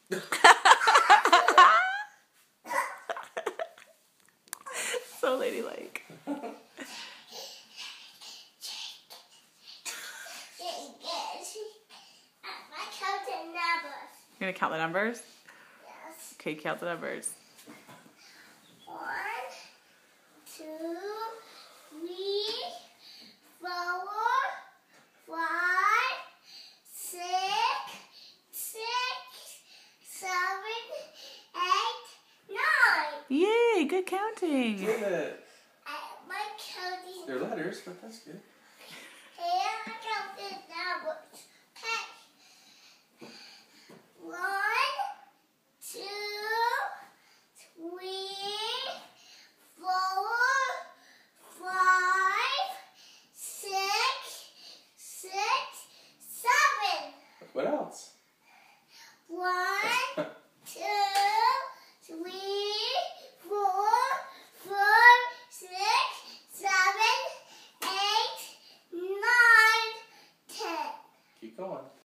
So ladylike. You're gonna count the numbers? Yes. Okay, count the numbers. 1, 2, 3, 4, 5, 6, 7, 8, 9. Yay, good counting. Good. My counting. They're letters, but that's good. And I counted numbers. Okay. 1, 2, 3, 4, 5, 6, 7. What else? 1, 2, 3, 4, 5, 6, 7, 8, 9, 10. Keep going.